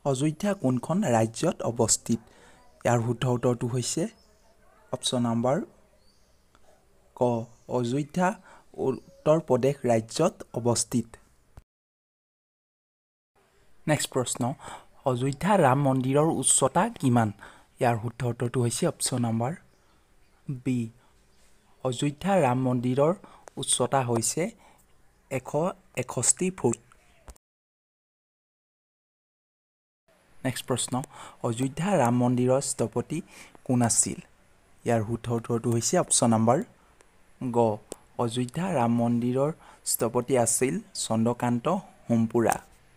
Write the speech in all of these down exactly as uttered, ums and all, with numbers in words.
অযোধ্যা কোনখন ৰাজ্যত অৱস্থিত ইয়াৰ শুদ্ধ উত্তৰটো হৈছে অপচন নম্বৰ ক অযোধ্যা উত্তৰ প্ৰদেশ ৰাজ্যত অৱস্থিত নেক্সট প্ৰশ্ন অযোধ্যা ৰাম মন্দিৰৰ উচ্চতা কিমান ইয়াৰ শুদ্ধ উত্তৰটো হৈছে option number B Ayodhya Ram মন্দিৰৰ উচ্চতা হৈছে এশ এষষ্ঠি ফুট নেক্সট প্ৰশ্ন অযোধ্যা ৰাম মন্দিৰৰ স্থপতি কোন আছিল ইয়াৰ শুদ্ধ উত্তৰটো হৈছে অপচন নম্বৰ গ অযোধ্যা ৰাম মন্দিৰৰ স্থপতি আছিল চন্দ্ৰকান্ত হোমপুৰা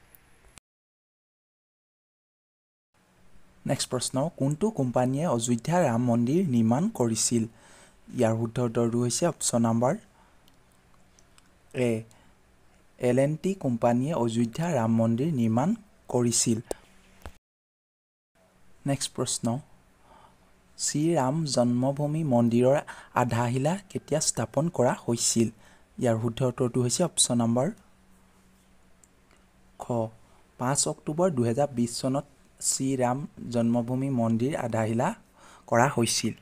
নেক্সট প্ৰশ্ন কোনটো কোম্পানীয়ে অযোধ্যা ৰাম মন্দিৰ নিৰ্মাণ কৰিছিল ইয়াৰ শুদ্ধ উত্তৰটো হৈছে option number A L and T কোম্পানীয়ে অযোধ্যা ৰাম মন্দিৰ নিৰ্মাণ কৰিছিল নেক্সট প্ৰশ্ন শ্ৰীৰাম জন্মভূমি মন্দিৰৰ আধাৰশিলা কেতিয়া স্থাপন কৰা হৈছিল ইয়াৰ শুদ্ধ উত্তৰটো হৈছে অপচন নম্বৰ খ পাঁচ অক্টোবৰ দুহেজাৰ বিশ চনত শ্ৰীৰাম জন্মভূমি মন্দিৰ আধাৰশিলা কৰা হৈছিল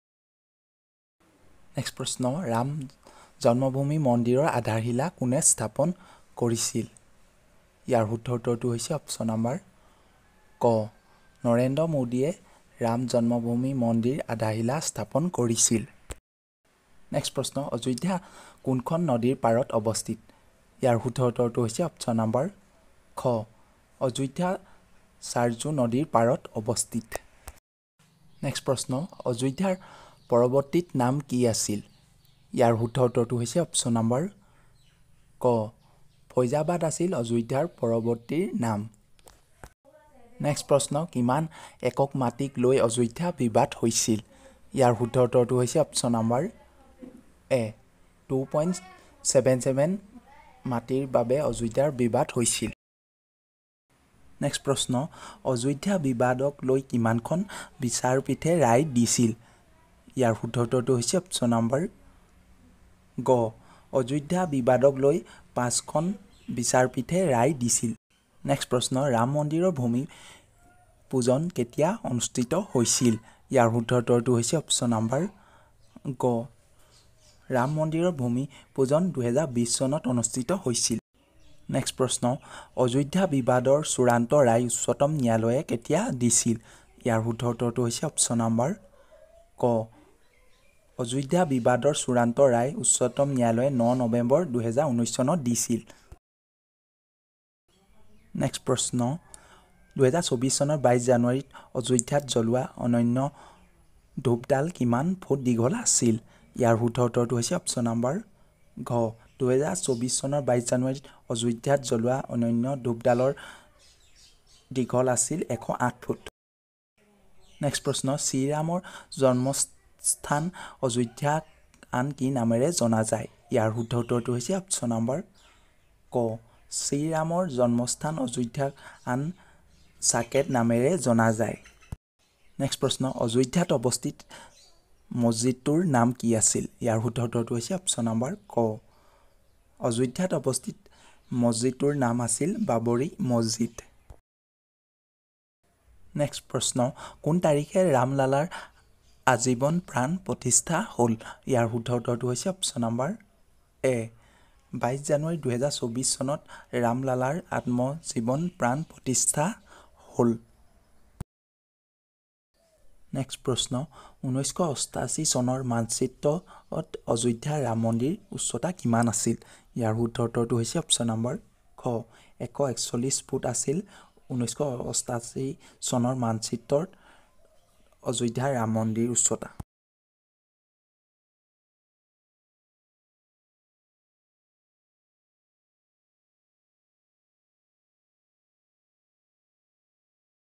নেক্সট প্ৰশ্ন ৰাম জন্মভূমি মন্দিৰৰ আধাৰশিলা কোনে স্থাপন কৰিছিল ইয়াৰ শুদ্ধ উত্তৰটো হৈছে অপচন নম্বৰ ক নৰেন্দ্ৰ মোদীয়ে ৰাম জন্মভূমি মন্দিৰ আধাৰশিলা স্থাপন কৰিছিল নেক্সট প্ৰশ্ন অযোধ্যা কোনখন নদীৰ পাৰত অৱস্থিত ইয়াৰ শুদ্ধ উত্তৰটো হৈছে অপচন নম্বৰ খ অযোধ্যা চাৰজু নদীৰ পাৰত অৱস্থিত নেক্সট প্ৰশ্ন অযোধ্যাৰ পৰৱৰ্তীত নাম কি আছিল ইয়াৰ শুদ্ধ উত্তৰটো হৈছে অপচন নম্বৰ ক ফৈজাবাদ আছিল অযোধ্যাৰ পৰৱৰ্তীৰ নাম নেক্সট প্ৰশ্ন কিমান একক মাটিক লৈ অযোধ্যা বিবাদ হৈছিল ইয়াৰ শুদ্ধ উত্তৰটো হৈছে option number A two point seven seven মাটিৰ বাবে অযোধ্যাৰ বিবাদ হৈছিল নেক্সট প্ৰশ্ন অযোধ্যা বিবাদক লৈ কিমানখন বিচাৰপীঠে ৰায় দিছিল ইয়াৰ শুদ্ধ উত্তৰটো হৈছে অপচন নম্বৰ গ অযোধ্যা বিবাদক লৈ পাঁচখন বিচাৰপীঠে ৰায় দিছিল নেক্সট প্ৰশ্ন ৰাম মন্দিৰৰ ভূমি পূজন কেতিয়া অনুষ্ঠিত হৈছিল ইয়াৰ শুদ্ধ উত্তৰটো হৈছে অপচন নম্বৰ গ ৰাম মন্দিৰৰ ভূমি পূজন দুহেজাৰ বিশ চনত অনুষ্ঠিত হৈছিল নেক্সট প্ৰশ্ন অযোধ্যা বিবাদৰ চূড়ান্ত ৰায় উচ্চতম ন্যায়ালয়ে কেতিয়া দিছিল ইয়াৰ শুদ্ধ উত্তৰটো হৈছে অপচন নম্বৰ ক অযোধ্যা বিবাদৰ চূড়ান্ত ৰায় উচ্চতম ন্যায়ালয়ে ন নৱেম্বৰ দুহেজাৰ ঊনৈছ চনত দিছিল নেক্সট প্ৰশ্ন দুহেজাৰ চৌবিছ চনৰ বাইছ জানুৱাৰীত অযোধ্যাত জ্বলোৱা অনন্য ধূপডাল কিমান ফুট দীঘল আছিল ইয়াৰ শুদ্ধ উত্তৰটো হৈছে অপচন নম্বৰ ঘ দুহেজাৰ চৌবিছ চনৰ বাইছ জানুৱাৰীত অযোধ্যাত জ্বলোৱা অনন্য ধূপডালৰ দীঘল আছিল এশ আঠ ফুট নেক্সট প্ৰশ্ন শ্ৰীৰামৰ জন্মস্থান অযোধ্যাক আন কি নামেৰে জনা যায় ইয়াৰ শুদ্ধ উত্তৰটো হৈছে অপচন নম্বৰ ক শ্ৰীৰামৰ জন্মস্থান অযোধ্যাক আন সাকেত নামেৰে জনা যায় নেক্সট প্ৰশ্ন অযোধ্যাত অৱস্থিত মছজিদটোৰ নাম কি আছিল ইয়াৰ শুদ্ধ উত্তৰটো হৈছে অপচন নম্বৰ ক অযোধ্যাত অৱস্থিত মছজিদটোৰ নাম আছিল বাবৰি মছজিদ নেক্সট প্ৰশ্ন কোন তাৰিখে ৰামলালাৰ আজীৱন প্ৰাণ প্ৰতিষ্ঠা হ'ল ইয়াৰ শুদ্ধ উত্তৰটো হৈছে অপচন নম্বৰ এ বাইছ জানুৱাৰী দুহেজাৰ চৌবিছ চনত ৰামলালাৰ আত্মজীৱন প্ৰাণ প্ৰতিষ্ঠা হ'ল নেক্সট প্ৰশ্ন ঊনৈছশ অষ্টাশী চনৰ মানচিত্ৰত অযোধ্যা ৰাম মন্দিৰ উচ্চতা কিমান আছিল ইয়াৰ শুদ্ধ উত্তৰটো হৈছে অপচন নম্বৰ খ এশ একচল্লিছ ফুট আছিল ঊনৈছশ অষ্টাশী চনৰ মানচিত্ৰত অযোধ্যা ৰাম মন্দিৰ উচ্চতা